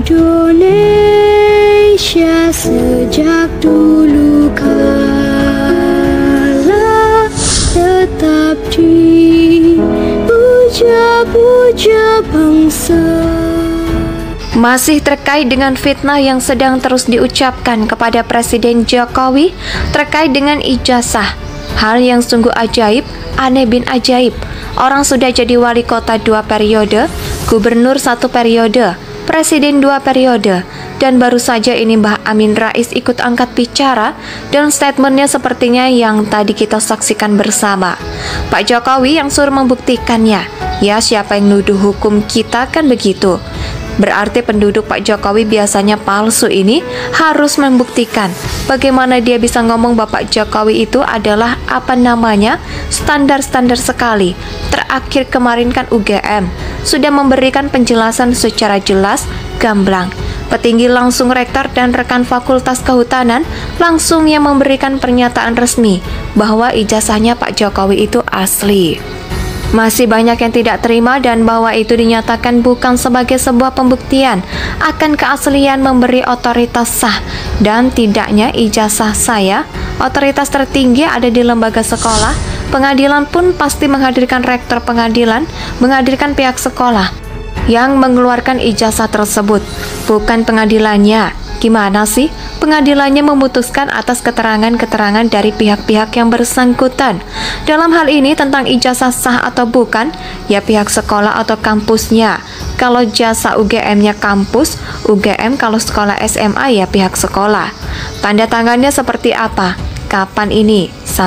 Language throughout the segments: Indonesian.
Indonesia sejak dulu kala tetap dipuja-puja bangsa. Masih terkait dengan fitnah yang sedang terus diucapkan kepada Presiden Jokowi terkait dengan ijazah. Hal yang sungguh ajaib, aneh bin ajaib. Orang sudah jadi wali kota 2 periode, gubernur 1 periode, presiden 2 periode, dan baru saja ini Mbah Amin Rais ikut angkat bicara dan statementnya sepertinya yang tadi kita saksikan bersama. Pak Jokowi yang suruh membuktikannya. Ya, siapa yang nuduh hukum kita kan begitu. Berarti penduduk Pak Jokowi biasanya palsu ini harus membuktikan bagaimana dia bisa ngomong Bapak Jokowi itu adalah standar-standar sekali. Terakhir kemarin kan UGM sudah memberikan penjelasan secara jelas, gamblang. Petinggi langsung rektor dan rekan fakultas kehutanan langsung yang memberikan pernyataan resmi bahwa ijazahnya Pak Jokowi itu asli. Masih banyak yang tidak terima dan bahwa itu dinyatakan bukan sebagai sebuah pembuktian akan keaslian memberi otoritas sah, dan tidaknya ijazah saya, otoritas tertinggi ada di lembaga sekolah, pengadilan pun pasti menghadirkan rektor pengadilan, menghadirkan pihak sekolah yang mengeluarkan ijazah tersebut, bukan pengadilannya. Gimana sih? Pengadilannya memutuskan atas keterangan-keterangan dari pihak-pihak yang bersangkutan. Dalam hal ini tentang ijazah sah atau bukan, ya pihak sekolah atau kampusnya. Kalau jasa UGM-nya kampus, UGM, kalau sekolah SMA ya pihak sekolah. Tanda tangannya seperti apa? Kapan ini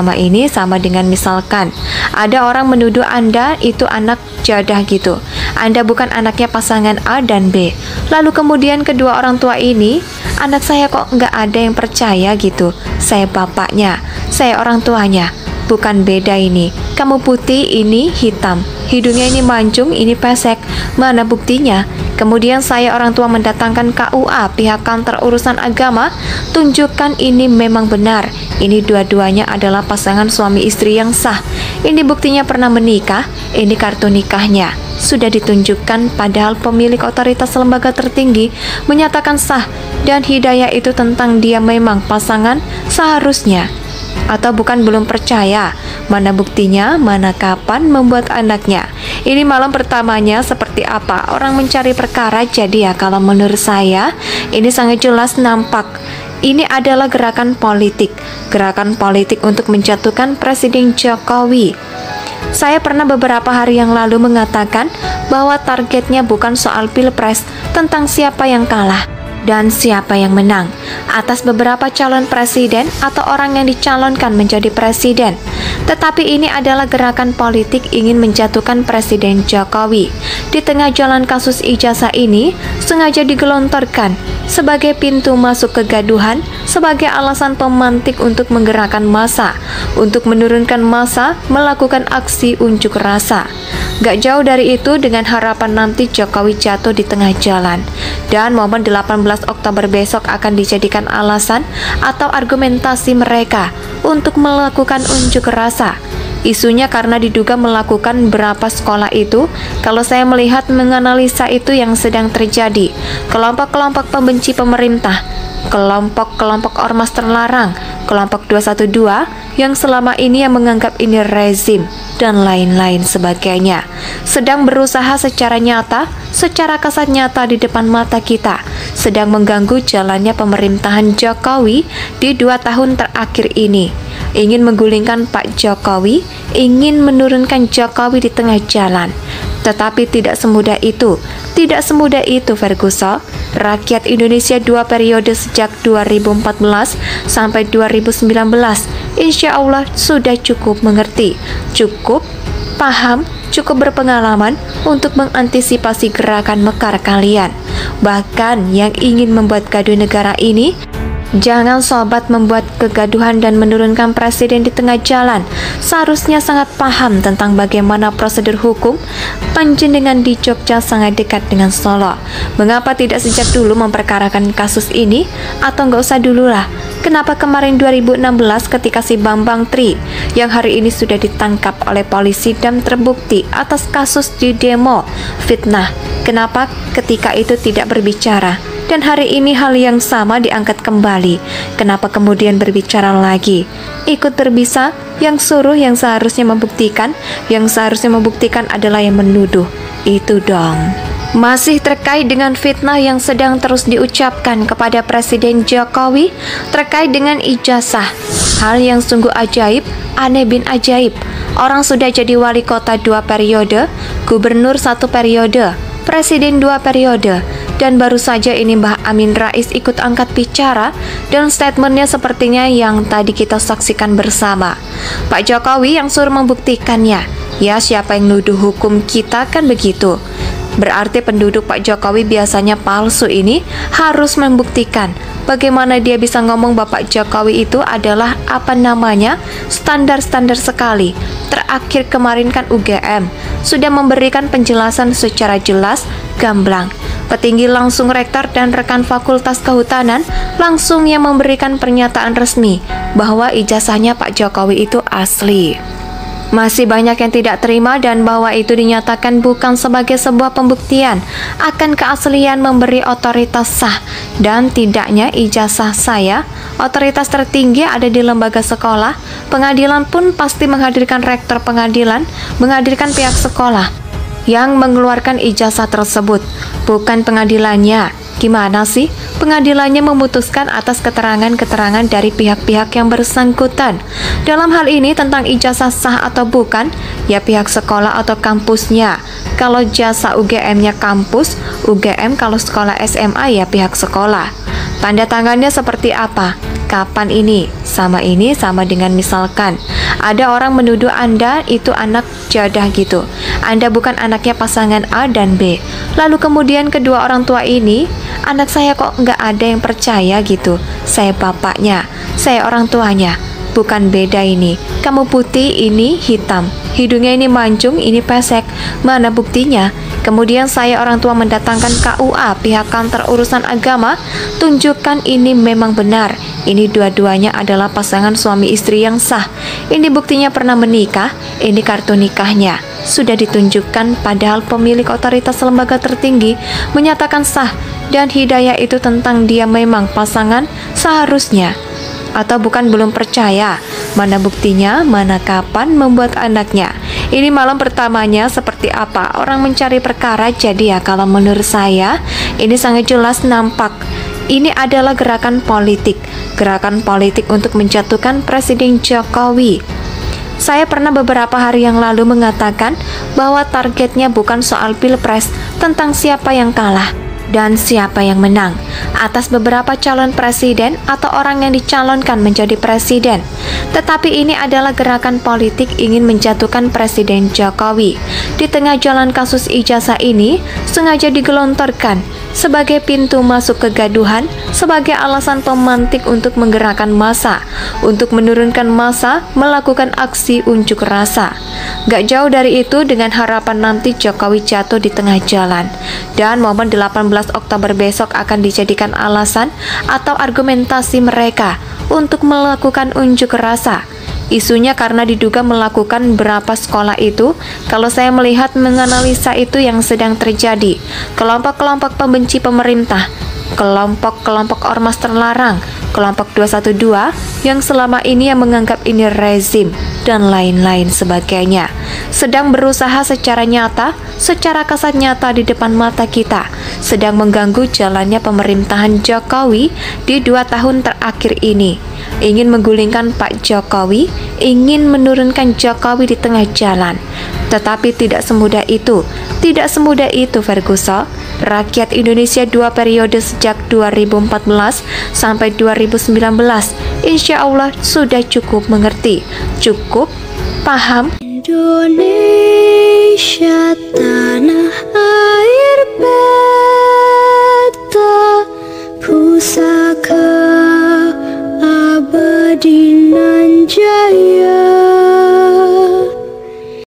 sama dengan misalkan ada orang menuduh Anda itu anak jadah gitu. Anda bukan anaknya pasangan A dan B. Lalu kemudian kedua orang tua ini, anak saya kok nggak ada yang percaya gitu. Saya bapaknya, saya orang tuanya. Bukan beda ini. Kamu putih, ini hitam. Hidungnya ini mancung, ini pesek. Mana buktinya? Kemudian saya orang tua mendatangkan KUA, pihak kantor urusan agama, tunjukkan ini memang benar. Ini dua-duanya adalah pasangan suami istri yang sah. Ini buktinya pernah menikah, ini kartu nikahnya. Sudah ditunjukkan padahal pemilik otoritas lembaga tertinggi menyatakan sah dan hidayah itu tentang dia memang pasangan seharusnya. Atau bukan belum percaya? Mana buktinya, mana kapan membuat anaknya? Ini malam pertamanya seperti apa? Orang mencari perkara. Jadi ya kalau menurut saya ini sangat jelas nampak ini adalah gerakan politik untuk menjatuhkan Presiden Jokowi. Saya pernah beberapa hari yang lalu mengatakan bahwa targetnya bukan soal pilpres tentang siapa yang kalah dan siapa yang menang atas beberapa calon presiden atau orang yang dicalonkan menjadi presiden. Tetapi ini adalah gerakan politik ingin menjatuhkan Presiden Jokowi. Di tengah jalan kasus ijazah ini sengaja digelontorkan sebagai pintu masuk kegaduhan, sebagai alasan pemantik untuk menggerakkan massa, untuk menurunkan massa melakukan aksi unjuk rasa. Gak jauh dari itu dengan harapan nanti Jokowi jatuh di tengah jalan dan momen 18 Oktober besok akan dijadikan alasan atau argumentasi mereka untuk melakukan unjuk rasa. Isunya karena diduga melakukan berapa sekolah itu. Kalau saya melihat menganalisa itu yang sedang terjadi, kelompok-kelompok pembenci pemerintah, kelompok-kelompok ormas terlarang, kelompok 212 yang selama ini yang menganggap ini rezim dan lain-lain sebagainya, sedang berusaha secara nyata, secara kasat nyata di depan mata kita, sedang mengganggu jalannya pemerintahan Jokowi di 2 tahun terakhir ini, ingin menggulingkan Pak Jokowi, ingin menurunkan Jokowi di tengah jalan. Tetapi tidak semudah itu Ferguson. Rakyat Indonesia 2 periode sejak 2014 sampai 2019 insya Allah sudah cukup mengerti, cukup paham, cukup berpengalaman untuk mengantisipasi gerakan mekar kalian. Bahkan yang ingin membuat gaduh negara ini Jangan sobat membuat kegaduhan dan menurunkan presiden di tengah jalan. Seharusnya sangat paham tentang bagaimana prosedur hukum. Panjenengan di Jogja sangat dekat dengan Solo. Mengapa tidak sejak dulu memperkarakan kasus ini? Atau nggak usah dulu lah? Kenapa kemarin 2016 ketika si Bambang Tri yang hari ini sudah ditangkap oleh polisi dan terbukti atas kasus di demo fitnah? Kenapa ketika itu tidak berbicara? Dan hari ini hal yang sama diangkat kembali. Kenapa kemudian berbicara lagi? Ikut berbisa, yang suruh yang seharusnya membuktikan adalah yang menuduh. Itu dong. Masih terkait dengan fitnah yang sedang terus diucapkan kepada Presiden Jokowi terkait dengan ijazah. Hal yang sungguh ajaib, aneh bin ajaib. Orang sudah jadi wali kota 2 periode, gubernur 1 periode, presiden 2 periode. Dan baru saja ini Mbah Amin Rais ikut angkat bicara dan statementnya sepertinya yang tadi kita saksikan bersama. Pak Jokowi yang suruh membuktikannya. Ya, siapa yang nuduh hukum kita kan begitu. Berarti penduduk Pak Jokowi biasanya palsu ini harus membuktikan. Bagaimana dia bisa ngomong Bapak Jokowi itu adalah standar-standar sekali. Terakhir kemarin kan UGM sudah memberikan penjelasan secara jelas, gamblang. Petinggi langsung rektor dan rekan fakultas kehutanan langsung yang memberikan pernyataan resmi bahwa ijazahnya Pak Jokowi itu asli. Masih banyak yang tidak terima dan bahwa itu dinyatakan bukan sebagai sebuah pembuktian akan keaslian memberi otoritas sah. Dan tidaknya ijazah saya, otoritas tertinggi ada di lembaga sekolah, pengadilan pun pasti menghadirkan rektor pengadilan, menghadirkan pihak sekolah yang mengeluarkan ijazah tersebut, bukan pengadilannya. Gimana sih? Pengadilannya memutuskan atas keterangan-keterangan dari pihak-pihak yang bersangkutan. Dalam hal ini tentang ijazah sah atau bukan, ya pihak sekolah atau kampusnya. Kalau jasa UGM-nya kampus, UGM, kalau sekolah SMA ya pihak sekolah. Tanda tangannya seperti apa? Kapan ini? Sama dengan misalkan ada orang menuduh Anda itu anak jadah gitu. Anda bukan anaknya pasangan A dan B. Lalu kemudian kedua orang tua ini, anak saya kok nggak ada yang percaya gitu. Saya bapaknya, saya orang tuanya. Bukan beda ini. Kamu putih, ini hitam. Hidungnya ini mancung, ini pesek. Mana buktinya? Kemudian saya orang tua mendatangkan KUA, pihak kantor urusan agama, tunjukkan ini memang benar. Ini dua-duanya adalah pasangan suami istri yang sah. Ini buktinya pernah menikah, ini kartu nikahnya. Sudah ditunjukkan padahal pemilik otoritas lembaga tertinggi menyatakan sah dan hidayah itu tentang dia memang pasangan seharusnya. Atau bukan belum percaya? Mana buktinya, mana kapan membuat anaknya? Ini malam pertamanya seperti apa orang mencari perkara. Jadi ya kalau menurut saya ini sangat jelas nampak ini adalah gerakan politik untuk menjatuhkan Presiden Jokowi. Saya pernah beberapa hari yang lalu mengatakan bahwa targetnya bukan soal pilpres tentang siapa yang kalah dan siapa yang menang atas beberapa calon presiden atau orang yang dicalonkan menjadi presiden. Tetapi ini adalah gerakan politik ingin menjatuhkan Presiden Jokowi. Di tengah jalan kasus ijazah ini sengaja digelontorkan sebagai pintu masuk kegaduhan, sebagai alasan pemantik untuk menggerakkan massa, untuk menurunkan massa melakukan aksi unjuk rasa. Gak jauh dari itu dengan harapan nanti Jokowi jatuh di tengah jalan. Dan momen 18 Oktober besok akan dijadikan alasan atau argumentasi mereka untuk melakukan unjuk rasa. Isunya karena diduga melakukan berapa sekolah itu. Kalau saya melihat menganalisa itu yang sedang terjadi, kelompok-kelompok pembenci pemerintah, kelompok-kelompok ormas terlarang, kelompok 212 yang selama ini yang menganggap ini rezim dan lain-lain sebagainya, sedang berusaha secara nyata, secara kasat nyata di depan mata kita, sedang mengganggu jalannya pemerintahan Jokowi di 2 tahun terakhir ini. Ingin menggulingkan Pak Jokowi, ingin menurunkan Jokowi di tengah jalan. Tetapi tidak semudah itu Ferguson. Rakyat Indonesia 2 periode sejak 2014 sampai 2019 insya Allah sudah cukup mengerti, cukup paham. Indonesia tanah air beta pusaka Adinan Jaya.